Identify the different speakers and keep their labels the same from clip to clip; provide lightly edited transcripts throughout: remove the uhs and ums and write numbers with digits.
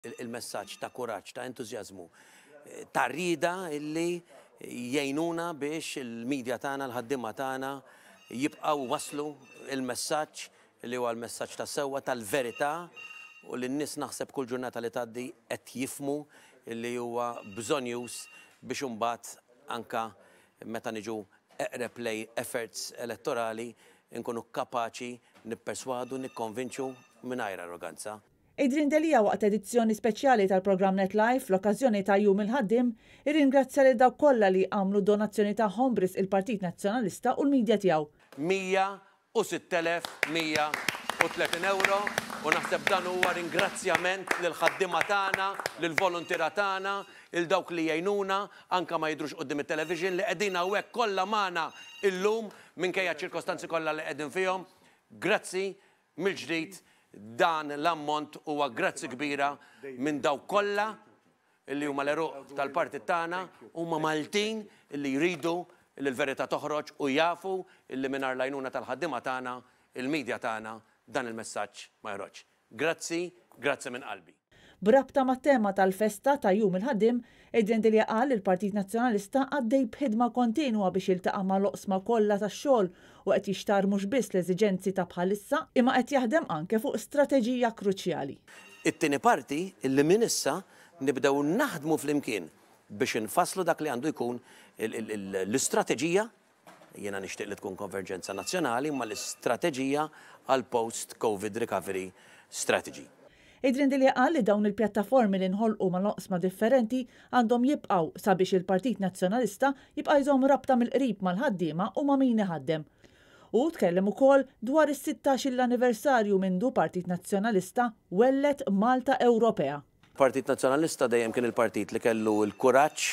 Speaker 1: il-messaġġ ta' kuraġġ, ta' entużjażmu, ta' rieda illi jgħinuna biex il-medja tagħna, l-ħaddiema tagħna jibqgħu waslu il-messaġġ li huwa l-messaġġ ta' sewwa tal-verità u li n-nies naħseb kull ġurnata li tgħaddi qed jifhmu li huwa bżonjus biex imbagħad anke meta niġu eqreb lejn efforts elettorali nkunu kapaċi nipperswadu, nikkonvinċu mingħajr arroganza.
Speaker 2: Adrian Delia waqt edizzjoni speċjali tal-programm NetLife fl-okkażjoni ta' Jum il-Ħaddiem irringrazzja lil dawk kollha li għamlu donazzjoni tagħhom bris il-Partit Nazzjonalista u l-midja tiegħu.
Speaker 1: 106,130 euro u naħseb dan huwa ringrazzjament lil ħaddiema tagħna, lil volontira tagħna, il dawk li jgħinuna anke ma jidrux qudiem it-television li qegħdin hawnhekk kollha magħna illum minkejja ċirkostanzi kollha li qegħdin fihom. Grazzi mill-ġdid dan l-ammont huwa grazzi kbira minn dawk kollha li huma l-eruq tal-partit tagħna huma Maltin li jridu li l-verità toħroġ u jafu li mingħajr l-għajnuna tal-ħaddiema tagħna, il-medja tagħna dan il-messaġġ ma jħroġ. Grazzi, grazzi minn qalbi.
Speaker 2: Brabta mat-tema tal-festa ta' Jum il-Ħaddiem, Adrian Delia qal il-Partit Nazzjonalista għaddej b'ħidma kontinwa biex jiltaqa' mal-oqsma kollha tax-xogħol u qed jixtar mhux biss l-eżiġenzi ta' bħalissa imma qed jaħdem anke fuq strateġija kruċjali.
Speaker 1: It-tieni parti illi minn issa nibdew naħdmu flimkien biex infasslu dak li għandu jkun l-istrateġija, jiena nixtieq li tkun konverġenza nazzjonali, ma l-istrateġija għal post-COVID recovery strategy.
Speaker 2: Adrian Delia qal li dawn il-pjattaformi li nħolqu mal-oqsma differenti għandhom jibqgħu sabiex il-Partit Nazzjonalista jibqa' jżomm rabta mill-qrib mal-ħaddiema u ma' min iħaddem. U tkellem ukoll dwar is-16 anniversarju mindu Partit Nazzjonalista wellet Malta Ewropea.
Speaker 1: Partit Nazzjonalista dejjem kien il-partit li kellu l-kuraġġ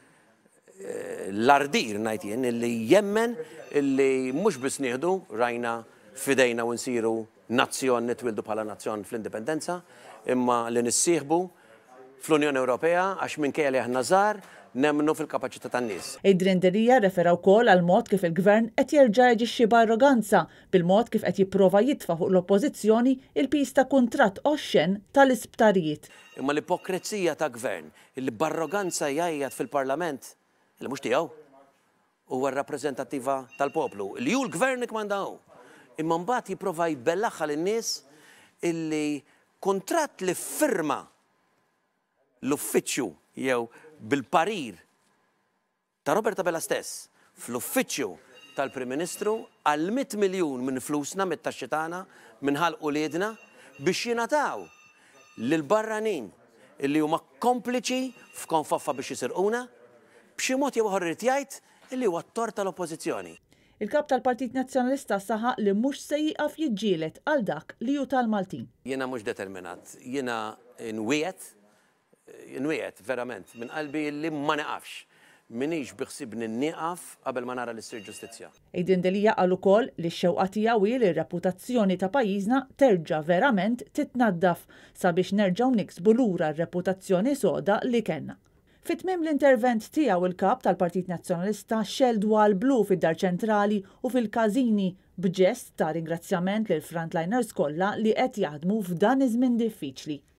Speaker 1: l-ardir ngħid jien illi jemmen illi mhux biss nieħdu rajna fidejna u nsiru nazzjon nitwildu bħala nazzjon fl-indipendenza, imma li nissieħbu fl-Unjoni Ewropea għax minkejja li aħna żgħar nemmnu fil-kapaċità tan-nies.
Speaker 2: Adrian Delia refera wkoll għal mod kif il-Gvern qed jerġa' jaġixxi b'arroganza bil-mod kif qed jipprova jitfa' fuq l-Oppożizzjoni il-pis ta' kuntratt oxxen tal-isptarijiet.
Speaker 1: Imma l-ipokrezija ta' Gvern illi b'arroganza jgħid fil-Parlament li mhux tiegħu huwa r-rappreżentattiva tal-poplu li hu l-Gvern ikmandaw. Imma mbagħad jipprova jbellaħħa lin-nies illi kuntratt li firma l-uffiċċju jew bil-parir ta' Roberta Bella stess fl-uffiċċju tal-Prim Ministru għal 100 miljun minn flusna mit-taxxi tagħna minħalqu liedna biex jingħataw lill-barranin illi huma kompliċi f'konfoffa biex jisirquna b'xi mod jew ieħor irid jgħid illi huwa t-tort tal-Oppożizzjoni.
Speaker 2: Il-kap tal-Partit Nazzjonalista saħaq li mhux se jieqaf jiġġieled għal dak li hu tal-Maltin.
Speaker 1: Jiena mhux determinat, jiena nwiegħed verament minn qalbi li ma neqafx. Minix biħsibni nieqaf qabel ma nara li ssir ġustizzja.
Speaker 2: Adrian Delia qal ukoll li x-xewqa tiegħu hi li r-reputazzjoni ta' pajjiżna terġa' verament titnaddaf sabiex nerġgħu niksbu lura r-reputazzjoni soda li kellna. Fit-tmiem l-intervent tiegħu il-kap tal-Partit Nazzjonalista xeldu għal blu fid-Dar Ċentrali u fil-Każini b'ġest ta' ringrazzjament lil frontliners kollha li qed jaħdmu f'dan iż-żmien diffiċli.